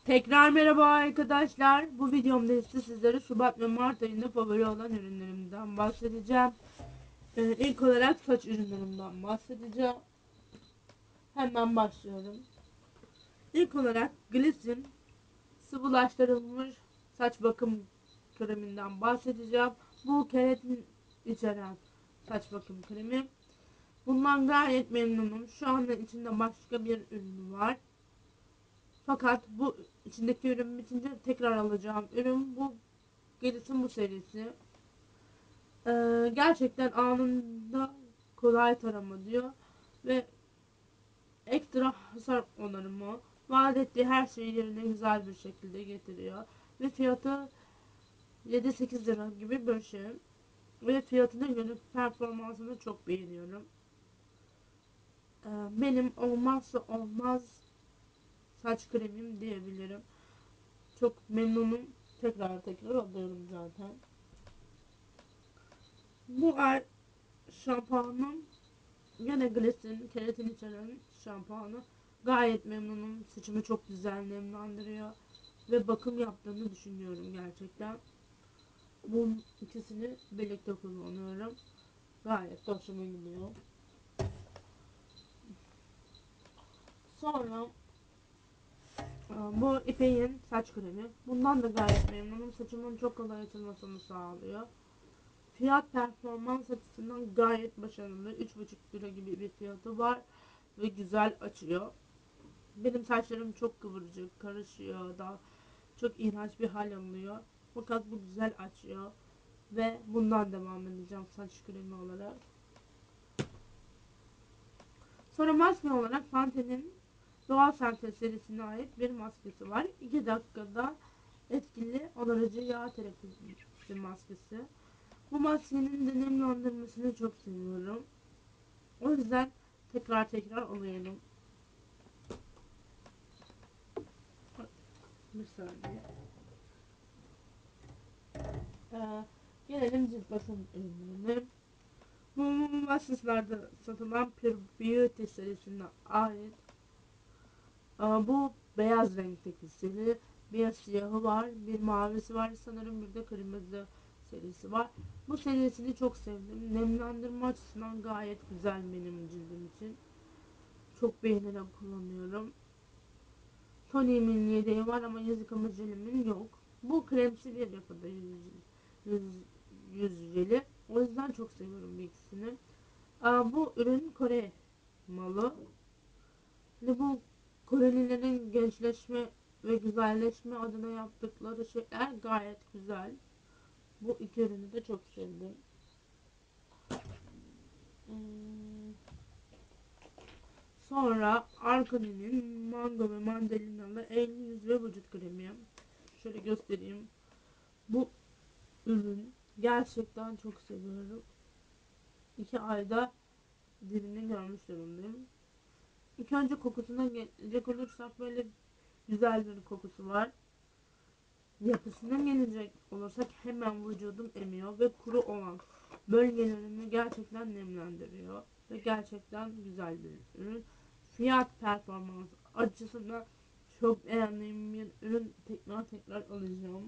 Tekrar merhaba arkadaşlar. Bu videomda ise sizlere Şubat ve Mart ayında favori olan ürünlerimden bahsedeceğim. İlk olarak saç ürünlerimden bahsedeceğim. Hemen başlıyorum. İlk olarak Glisten sıvılaştırılmış saç bakım kreminden bahsedeceğim. Bu keratin içeren saç bakım kremi. Bundan gayet memnunum. Şu anda içinde başka bir ürün var. Fakat bu içindeki ürün bitince tekrar alacağım ürün bu. Geris'in bu serisi. Gerçekten anında kolay tarama diyor ve ekstra hasar onarımı vaat ettiği her şeyi yerine güzel bir şekilde getiriyor ve fiyatı 7-8 lira gibi bir şey ve fiyatına göre performansını çok beğeniyorum. Benim olmazsa olmaz saç kremim diyebilirim. Çok memnunum. Tekrar alıyorum zaten. Bu ay şampuanım yine Glisten keratin içeren şampuanı. Gayet memnunum. Saçımı çok güzel nemlendiriyor ve bakım yaptığını düşünüyorum gerçekten. Bu ikisini birlikte kullanıyorum. Gayet de hoşuma gidiyor. Sonra bu İpek'in saç kremi. Bundan da gayet memnunum. Saçımın çok kolay açılmasını sağlıyor. Fiyat performans açısından gayet başarılı. 3,5 lira gibi bir fiyatı var ve güzel açıyor. Benim saçlarım çok kıvırcık, karışıyor da çok iğrenç bir hal alıyor. Fakat bu güzel açıyor ve bundan devam edeceğim saç kremi olarak. Sonra maske olarak Pantene'in doğal sentez serisine ait bir maskesi var. 2 dakikada etkili onarıcı yağ terapisi maskesi. Bu maskenin de nemlendirmesini çok seviyorum. O yüzden tekrar alıyorum. Bir saniye. Ee, Gelelim cilt bakım ürünlerine. Bu Masses'larda satılan Pure Beauty serisine ait. Bu beyaz renkteki seri. Bir siyahı var, bir mavisi var, sanırım bir de kırmızı serisi var. Bu serisini çok sevdim. Nemlendirme açısından gayet güzel benim cildim için. Çok beğenerek kullanıyorum. Toniğimin yedeği var ama yüz yıkama jelimin yok. Bu kremsi bir yapıda yüz, yüz jeli. O yüzden çok seviyorum bu ikisini. Bu ürün Kore malı. Ve bu Korelilerin gençleşme ve güzelleşme adına yaptıkları şeyler gayet güzel. Bu iki ürünü de çok sevdim. Hmm, Sonra Arkonin'in mango ve mandalinalı el, yüz ve vücut kremi. Şöyle göstereyim. Bu ürün gerçekten çok seviyorum. 2 ayda dilini görmüş durumdayım. İlk önce kokusuna gelecek olursak böyle güzel bir kokusu var. Yapısına gelecek olursak hemen vücudum emiyor ve kuru olan bölgelerimi gerçekten nemlendiriyor. Ve gerçekten güzel bir ürün. Fiyat performans açısından çok beğendiğim bir ürün, tekrar alacağım.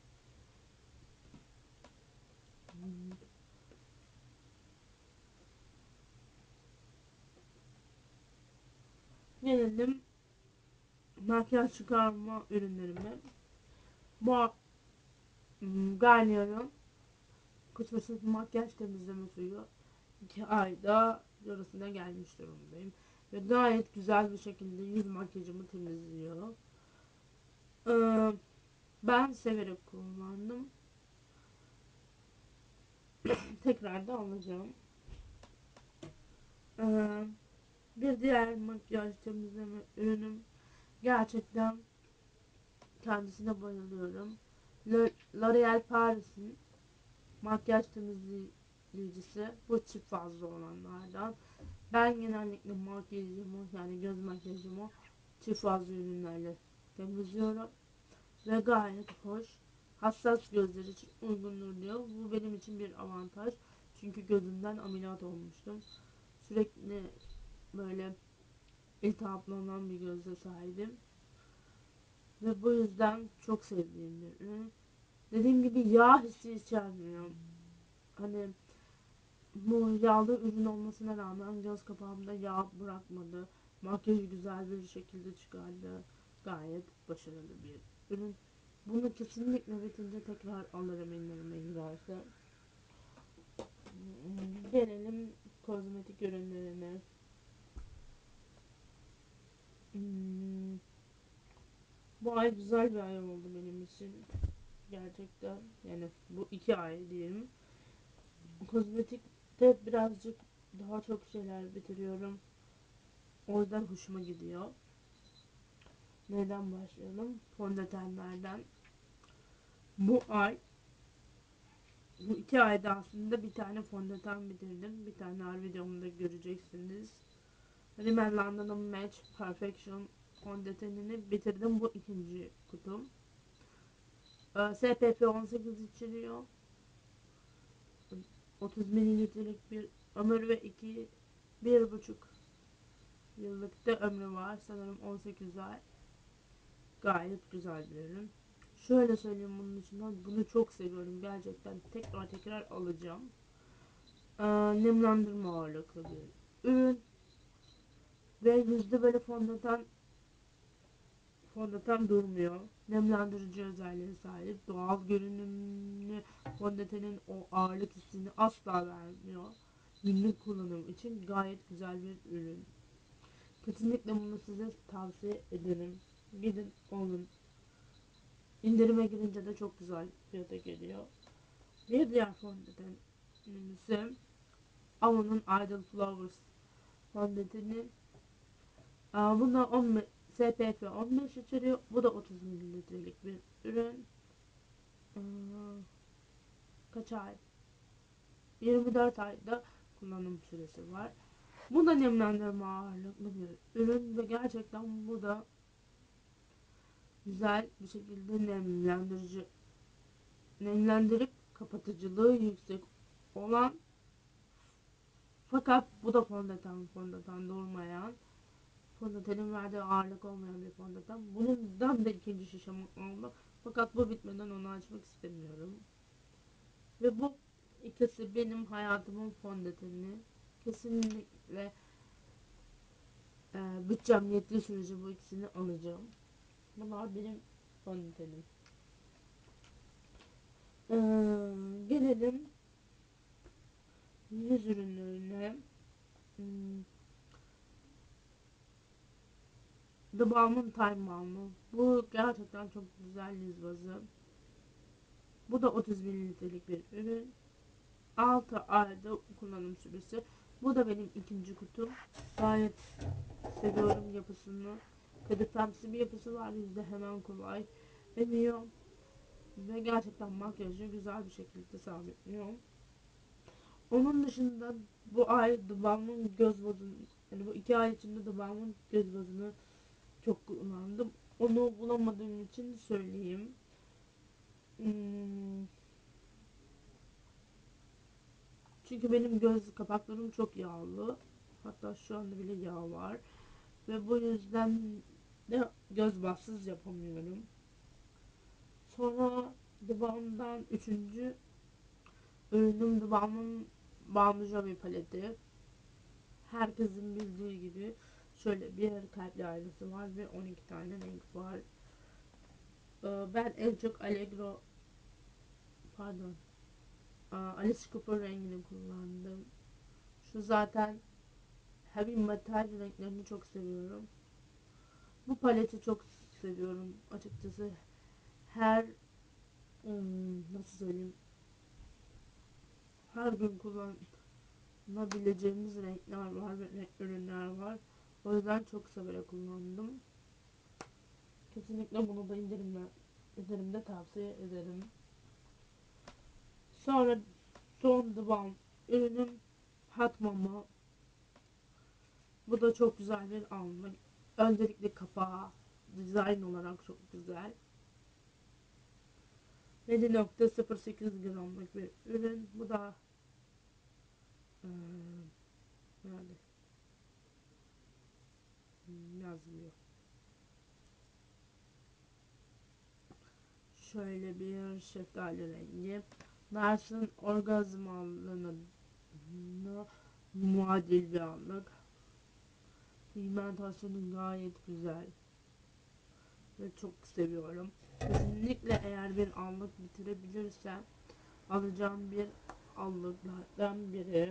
Gelelim makyaj çıkarma ürünlerime. Bu Garnier'ın kuşbaşı makyaj temizleme suyu 2 ayda yarısına gelmiş durumdayım. Ve gayet güzel bir şekilde yüz makyajımı temizliyor. Ee, Ben severek kullandım. Tekrar da alacağım. Ee, Bir diğer makyaj temizleme ürünüm. Gerçekten kendisine bayılıyorum. L'Oreal Paris'in makyaj temizleyicisi. Bu çift fazla olanlardan. Ben genellikle makyajımı, yani göz makyajımı çift fazla ürünlerle temizliyorum ve gayet hoş. Hassas gözler için uygundur diyor. Bu benim için bir avantaj. Çünkü gözümden ameliyat olmuştum. Sürekli böyle iltihaplanan bir gözle sahibim. Ve bu yüzden çok sevdiğim bir ürün. Dediğim gibi yağ hissi içermiyor. Hani bu yağlı ürün olmasına rağmen göz kapağımda yağ bırakmadı. Makyajı güzel bir şekilde çıkardı. Gayet başarılı bir ürün. Bunu kesinlikle bitince tekrar alırım ellerime girerse. Gelelim kozmetik ürünlerine. Hmm, Bu ay güzel bir ay oldu benim için. Gerçekten yani bu 2 ay diyelim. Kozmetikte birazcık daha çok şeyler bitiriyorum. O yüzden hoşuma gidiyor. Neden başlayalım? Fondötenlerden. Bu ay, bu 2 ayda aslında bir tane fondöten bitirdim. Bir tane her videomda göreceksiniz. Rimmel London Match Perfection fondötenini bitirdim. Bu ikinci kutum. SPF 18 içeriyor. 30 mililitrelik bir ömür ve 1,5 yıllık da ömrü var. Sanırım 18 ay. Gayet güzel bir ürün. Şöyle söyleyeyim bunun dışında bunu çok seviyorum. Gerçekten tekrar tekrar alacağım. Nemlendirme ağırlıklı bir ürün. Ve yüzde böyle fondöten durmuyor. Nemlendirici özelliğe sahip. Doğal görünümlü fondötenin o ağırlık hissini asla vermiyor. Günlük kullanım için gayet güzel bir ürün. Kesinlikle bunu size tavsiye ederim. Gidin alın. İndirime girince de çok güzel fiyata geliyor. Bir diğer fondötenimiz ise Avon'un Idle Flowers fondöteni. Bunda 15, SPF 15 içeriyor. Bu da 30 mililitrelik bir ürün. Aa, Kaç ay? 24 ayda kullanım süresi var. Bu da nemlendirme ağırlıklı bir ürün ve gerçekten bu da güzel bir şekilde nemlendirip kapatıcılığı yüksek olan, fakat bu da fondöten durmayan, fondötenin verdiği ağırlık olmayan bir fondöten. Bundan da ikinci şişem oldu. Fakat bu bitmeden onu açmak istemiyorum. Ve bu ikisi benim hayatımın fondöteni. Kesinlikle bütçem yettiği sürece bu ikisini alacağım. Bunlar benim fondötenim. Gelelim yüz ürünlerine. Hmm, The Balm'ın Time Balm'ı. Bu gerçekten çok güzel yüz bazı. Bu da 30 mililitrelik bir ürün. 6 ayda kullanım süresi. Bu da benim ikinci kutum. Gayet seviyorum yapısını. Kadifemsi bir yapısı var. Yüzde hemen kolay emiyor. Ve gerçekten makyajı güzel bir şekilde sabitliyor. Onun dışında bu ay The Balm'ın göz bazını, yani bu 2 ay içinde The Balm'ın göz bazını çok kullandım. Onu bulamadığım için söyleyeyim. Hmm, Çünkü benim göz kapaklarım çok yağlı. Hatta şu anda bile yağ var. Ve bu yüzden de göz bassız yapamıyorum. Sonra The Balm'dan üçüncü ürünüm The Balm'ın Balm Jovi paleti. Herkesin bildiği gibi şöyle bir kalpli aynası var ve 12 tane renk var. Ben en çok pardon, Alice Cooper rengini kullandım. Şu zaten heavy metal renklerini çok seviyorum. Bu paleti çok seviyorum açıkçası. Her nasıl söyleyeyim, her gün kullanabileceğimiz renkler var ve ürünler var. O yüzden çok severek kullandım. Kesinlikle bunu da indirimde tavsiye ederim. Sonra son The Balm ürünüm Hot Mama. Bu da çok güzel bir alma. Öncelikle kapağı dizayn olarak çok güzel. 7,08 gramlık bir ürün. Bu da nerede yazmıyor. şöyle bir şeftali rengi. Nars'ın orgazm allığına muadil bir allık. Pigmentasyonu gayet güzel ve çok seviyorum. Kesinlikle eğer bir allık bitirebilirsem alacağım bir allıklardan biri.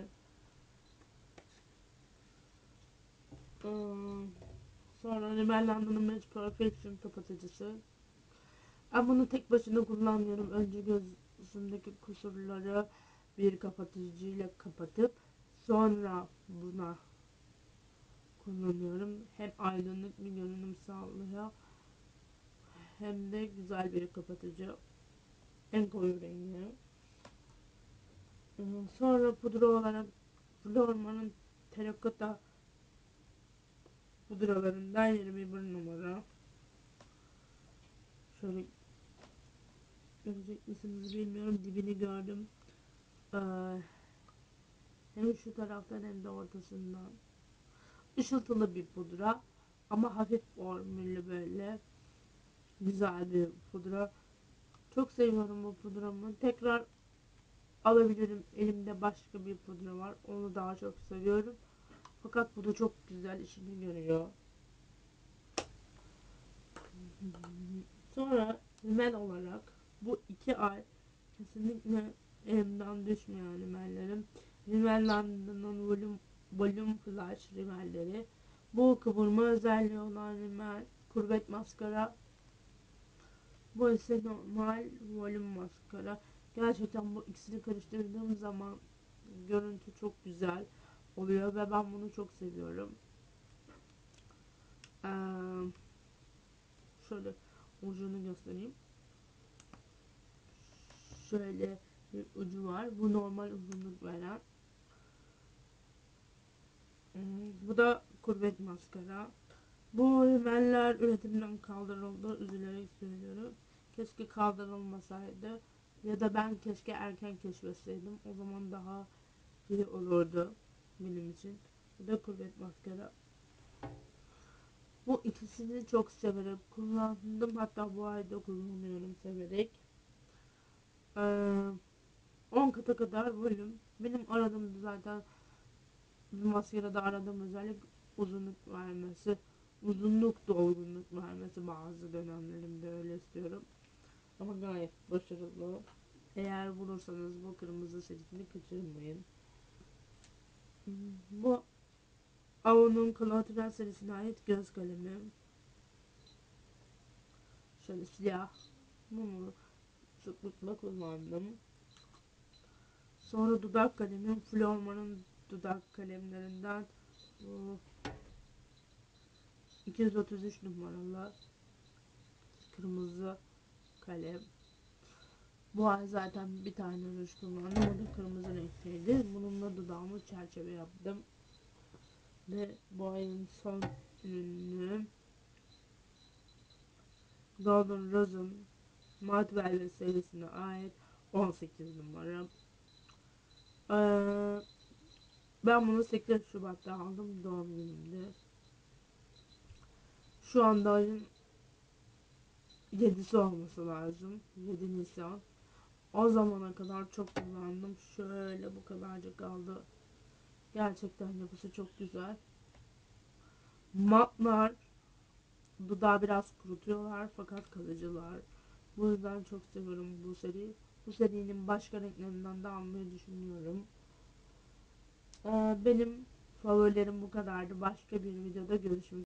Sonra Rimmel London'ın Match Perfection kapatıcısı. Ben bunu tek başına kullanmıyorum. Önce gözümdeki kusurları bir kapatıcıyla kapatıp sonra buna kullanıyorum. Hem aydınlık bir görünüm sağlıyor hem de güzel bir kapatıcı. En koyu rengi. Sonra pudra olarak Flormar'ın Terracotta pudralarından 21 numara. Şöyle görecek misiniz bilmiyorum. Dibini gördüm. Ee, Hem şu taraftan hem de ortasından. Işıltılı bir pudra. Ama hafif formüllü böyle. Güzel bir pudra. Çok seviyorum bu pudramı. Tekrar alabilirim. Elimde başka bir pudra var. Onu daha çok seviyorum. Fakat bu da çok güzel işini görüyor. Sonra rimel olarak bu 2 ay kesinlikle elimden düşmeyen rimellerim. Rimmel London'un Volume Flash rimelleri. Bu kıvırma özelliği olan rimel, kurvet maskara. Bu ise normal volüm maskara. Gerçekten bu ikisini karıştırdığım zaman görüntü çok güzel oluyor ve ben bunu çok seviyorum. Ee, Şöyle ucunu göstereyim. Şöyle bir ucu var. Bu normal uzunluk veren. Bu da kurvet maskara. Bu rimeller üretimden kaldırıldı. Üzülerek söylüyorum. Keşke kaldırılmasaydı. Ya da ben keşke erken keşfetseydim. O zaman daha iyi olurdu benim için. Bu da kurvet maskara. Bu ikisini çok severek kullandım. Hatta bu ayda kullanıyorum severek. Ee, 10 kata kadar volüm. Benim aradığım zaten maskarada aradığım özellik uzunluk vermesi. Uzunluk dolgunluk vermesi bazı dönemlerimde öyle istiyorum. Ama gayet başarılı. Eğer bulursanız bu kırmızı serisini kaçırmayın. Bu Avon'un Collateral serisine ait göz kalemi. Şöyle siyah. Bunu sıklıkla kullandım. Sonra dudak kalemim Flormar'ın dudak kalemlerinden 233 numaralı kırmızı kalem. Bu ay zaten bir tane ruj kullandım. O da kırmızı renkteydi. Bununla dudağımı çerçeve yaptım. Ve bu ayın son ürünü Golden Rose'un Matte Velvet serisine ait 18 numara. Ee, Ben bunu 8 Şubat'ta aldım doğum günümde. Şu anda ayın 7'si olması lazım. 7 Nisan. O zamana kadar çok kullandım. Şöyle bu kadarcık kaldı. Gerçekten yapısı çok güzel. Matlar dudağı biraz kurutuyorlar fakat kalıcılar. Bu yüzden çok seviyorum bu seriyi. Bu serinin başka renklerinden de almayı düşünüyorum. Benim favorilerim bu kadardı. Başka bir videoda görüşmek üzere.